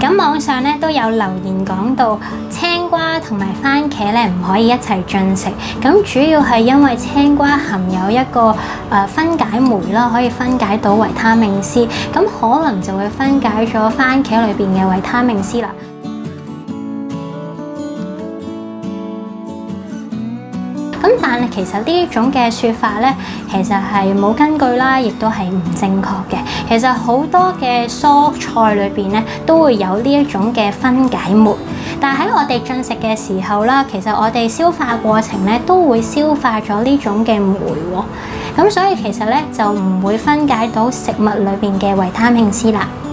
咁網上咧都有留言講到青瓜同埋番茄咧唔可以一齊進食，咁主要係因為青瓜含有一個分解酶啦，可以分解到維他命 C， 咁可能就會分解咗番茄裏邊嘅維他命 C 啦。咁但係其實呢種嘅説法咧，其實係冇根據啦，亦都係唔正確嘅。其實好多嘅蔬菜裏邊咧，都會有呢一種嘅分解酶。但係喺我哋進食嘅時候啦，其實我哋消化過程咧都會消化咗呢種嘅酶喎。咁所以其實咧就唔會分解到食物裏邊嘅維他命 C 啦。